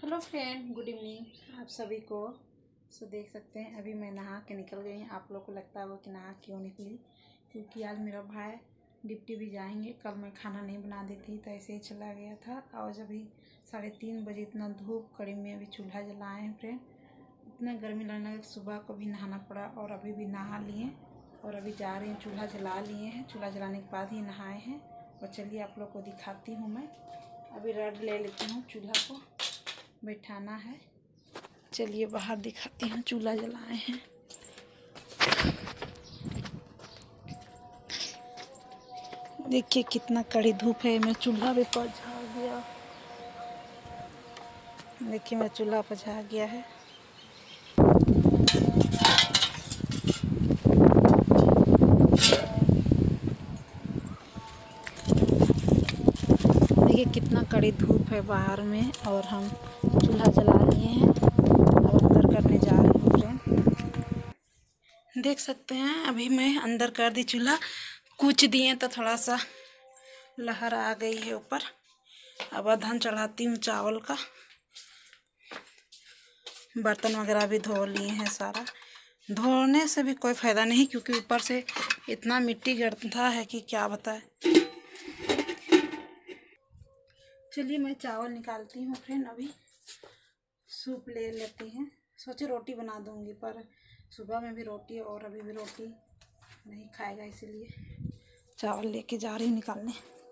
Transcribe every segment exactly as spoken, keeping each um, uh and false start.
Hello friend, good evening आप सभी को। सो देख सकते हैं अभी मैं नहा के निकल गई हूँ। आप लोग को लगता होगा कि नहा क्यों निकली, क्योंकि आज मेरा भाई डिप्टी भी जाएंगे। कल मैं खाना नहीं बना दी थी तो ऐसे ही चला गया था। और अभी साढ़े तीन बजे इतना धूप कड़ी में अभी चूल्हा जलाए हैं फ्रेंड। इतना गर्मी लगने लगा, सुबह को भी नहाना पड़ा और अभी भी नहा लिए और अभी जा रहे हैं। चूल्हा जला लिए हैं, चूल्हा जलाने के बाद ही नहाए हैं। और चलिए आप लोग को दिखाती हूँ। मैं अभी रड ले लेती हूँ, चूल्हा को बैठाना है। चलिए बाहर दिखाती हूँ, चूल्हा जलाए हैं। देखिए कितना कड़ी धूप है। मैं चूल्हा भी पझा गया। देखिए मैं चूल्हा पझा गया है। देखिए कितना कड़ी धूप है बाहर में और हम चूल्हा जला लिए हैं। अब अंदर करने जा रहे हैं फ्रेंड। देख सकते हैं अभी मैं अंदर कर दी चूल्हा। कुछ दिए तो थोड़ा सा लहर आ गई है ऊपर। अब अधन चढ़ाती हूँ चावल का। बर्तन वगैरह भी धो लिए हैं सारा। धोने से भी कोई फ़ायदा नहीं, क्योंकि ऊपर से इतना मिट्टी गिरता है कि क्या बताए। चलिए मैं चावल निकालती हूँ फ्रेंड। अभी सूप ले लेते हैं। सोचे रोटी बना दूँगी, पर सुबह में भी रोटी और अभी भी रोटी नहीं खाएगा, इसीलिए चावल लेके जा रही हूँ निकालने।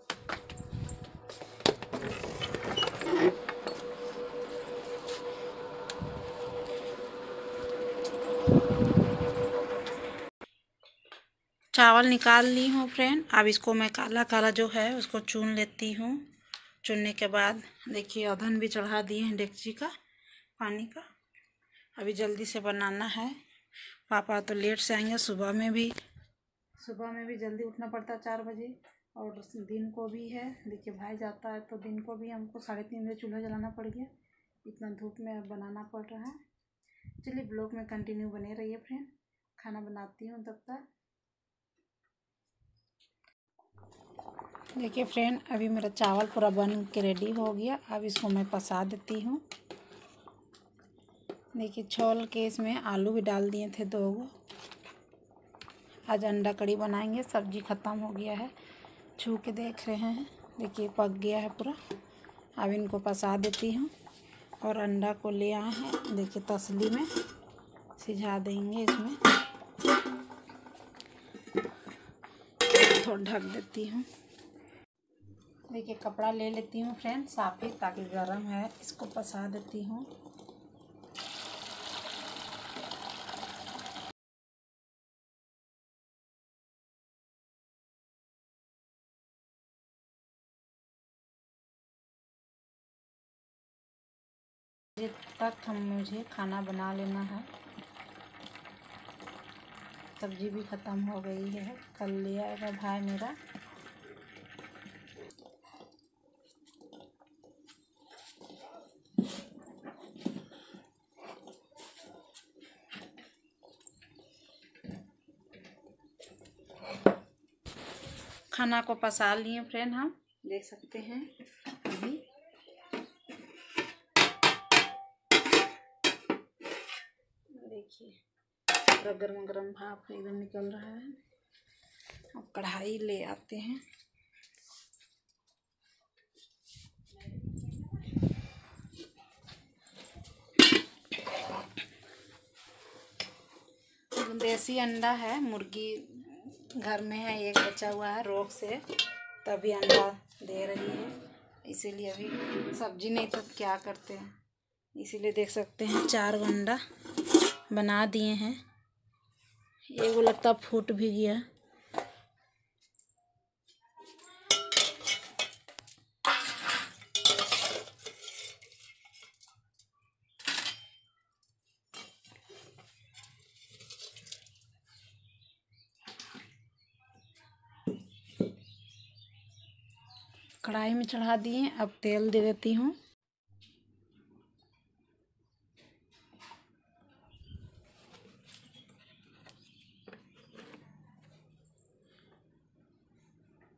चावल निकाल ली हूँ फ्रेंड। अब इसको मैं काला काला जो है उसको चुन लेती हूँ। चुनने के बाद देखिए अधन भी चढ़ा दिए हैं डेगची का पानी का। अभी जल्दी से बनाना है। पापा तो लेट से आएंगे। सुबह में भी सुबह में भी जल्दी उठना पड़ता है, चार बजे। और दिन को भी है। देखिए भाई जाता है तो दिन को भी हमको साढ़े तीन बजे चूल्हा जलाना पड़ गया। इतना धूप में अब बनाना पड़ रहा है। चलिए ब्लॉग में कंटिन्यू बने रहिए फ्रेंड। खाना बनाती हूँ तब तक। देखिए फ्रेंड अभी मेरा चावल पूरा बन के रेडी हो गया। अब इसको मैं पसा देती हूँ। देखिए छोल के इसमें आलू भी डाल दिए थे दो गो। आज अंडा कड़ी बनाएंगे। सब्जी ख़त्म हो गया है। छू के देख रहे हैं, देखिए पक गया है पूरा। अब इनको पसा देती हूँ और अंडा को ले आए हैं। देखिए तसली में सिझा देंगे। इसमें थोड़ा ढक देती हूँ। देखिए कपड़ा ले लेती हूँ फ्रेंड साफ़ी, ताकि गर्म है। इसको पसा देती हूँ। बजे तक हम मुझे खाना बना लेना है। सब्जी भी ख़त्म हो गई है। कल ले आएगा भाई मेरा। खाना को पसा लिए फ्रेंड हम, देख सकते हैं। अभी देखिए पूरा गर्म गर्म भाप एकदम निकल रहा है। अब कढ़ाई ले आते हैं। देसी अंडा है, मुर्गी घर में है, एक बचा हुआ है रोग से, तभी अंडा दे रही है। इसीलिए अभी सब्जी नहीं तो क्या करते हैं, इसीलिए देख सकते हैं चार अंडा बना दिए हैं। एगो लगता फूट भी गया। कढ़ाई में चढ़ा दिए। अब तेल दे देती हूँ।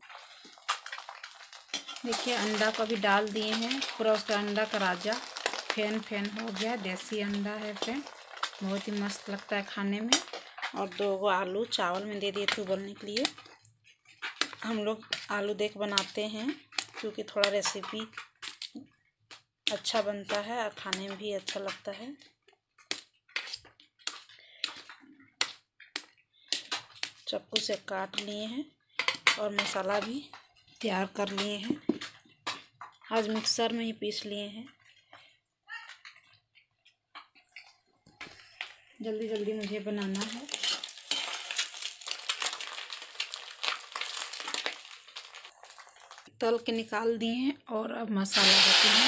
देखिए अंडा को भी डाल दिए हैं, पूरा उसका अंडा का राजा फैन फैन हो गया। देसी अंडा है फ्रेंड, बहुत ही मस्त लगता है खाने में। और दो गो आलू चावल में दे दिए थे उबलने के लिए। हम लोग आलू देख बनाते हैं क्योंकि थोड़ा रेसिपी अच्छा बनता है और खाने में भी अच्छा लगता है। चाकू से काट लिए हैं और मसाला भी तैयार कर लिए हैं। आज मिक्सर में ही पीस लिए हैं। जल्दी जल्दी मुझे बनाना है। तल के निकाल दिए हैं और अब मसाला देते हैं।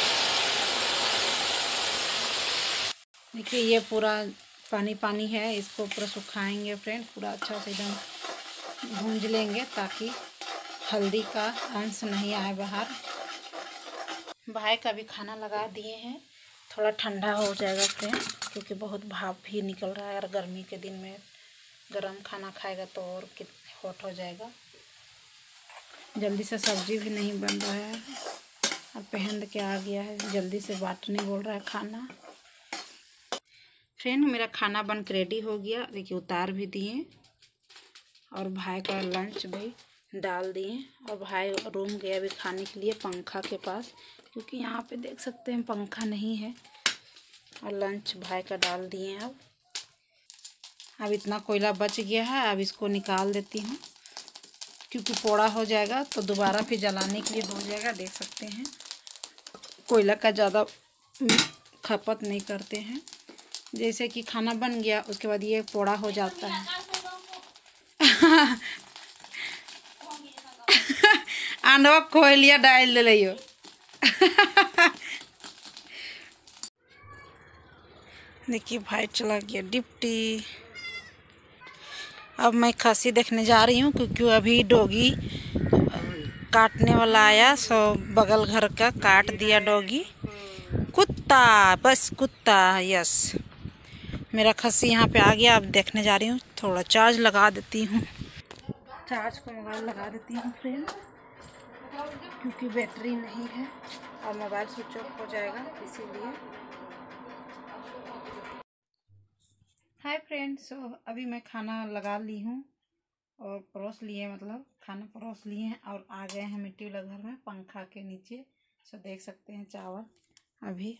देखिए ये पूरा पानी पानी है, इसको पूरा सुखाएंगे फ्रेंड। पूरा अच्छा से एकदम भूंज लेंगे ताकि हल्दी का अंश नहीं आए बाहर। भाई का भी खाना लगा दिए हैं, थोड़ा ठंडा हो जाएगा फ्रेंड क्योंकि बहुत भाप भी निकल रहा है और गर्मी के दिन में गरम खाना खाएगा तो और हॉट हो जाएगा। जल्दी से सब्जी भी नहीं बन रहा है और पहन के आ गया है, जल्दी से बांटने बोल रहा है खाना। फ्रेंड मेरा खाना बन के रेडी हो गया। देखिए उतार भी दिए और भाई का लंच भी डाल दिए। और भाई रूम गया अभी खाने के लिए पंखा के पास, क्योंकि यहाँ पे देख सकते हैं पंखा नहीं है। और लंच भाई का डाल दिए। अब अब इतना कोयला बच गया है, अब इसको निकाल देती हूँ क्योंकि पोड़ा हो जाएगा तो दोबारा फिर जलाने के लिए हो जाएगा। देख सकते हैं कोयला का ज़्यादा खपत नहीं करते हैं। जैसे कि खाना बन गया उसके बाद ये पोड़ा हो जाता है। आंडवा कोयलिया डाल ले लियो। देखिए भाई चला गया डिप्टी। अब मैं खस्सी देखने जा रही हूँ क्योंकि अभी डॉगी काटने वाला आया, सो बगल घर का काट दिया डॉगी। कुत्ता, बस कुत्ता, यस। मेरा खस्सी यहाँ पे आ गया। अब देखने जा रही हूँ। थोड़ा चार्ज लगा देती हूँ। चार्ज को मोबाइल लगा देती हूँ फ्रेंड क्योंकि बैटरी नहीं है और मोबाइल स्विच ऑफ हो जाएगा इसीलिए। हाय फ्रेंड, सो अभी मैं खाना लगा ली हूँ और परोस लिए, मतलब खाना परोस लिए हैं और आ गए हैं मिट्टी वाला घर में पंखा के नीचे। सो देख सकते हैं चावल। अभी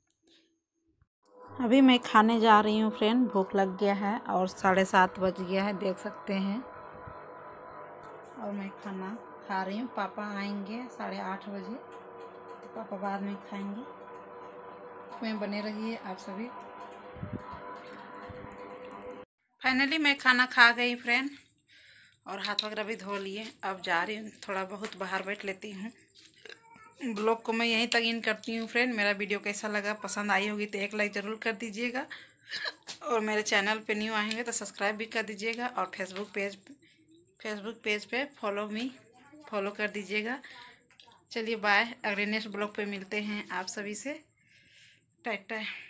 अभी मैं खाने जा रही हूँ फ्रेंड, भूख लग गया है और साढ़े सात बज गया है, देख सकते हैं। और मैं खाना खा रही हूँ। पापा आएंगे साढ़े आठ बजे तो पापा बाद में खाएंगे। मैं बने रहिए आप सभी। फाइनली मैं खाना खा गई फ्रेंड और हाथ वगैरह भी धो लिए। अब जा रही हूँ, थोड़ा बहुत बाहर बैठ लेती हूँ। ब्लॉग को मैं यहीं तक इन करती हूँ फ्रेंड। मेरा वीडियो कैसा लगा, पसंद आई होगी तो एक लाइक ज़रूर कर दीजिएगा और मेरे चैनल पे न्यू आएंगे तो सब्सक्राइब भी कर दीजिएगा और फेसबुक पेज फेसबुक पेज पे फॉलो मी फॉलो कर दीजिएगा। चलिए बाय, अगले नेक्स्ट ब्लॉग पे मिलते हैं आप सभी से। टाटा।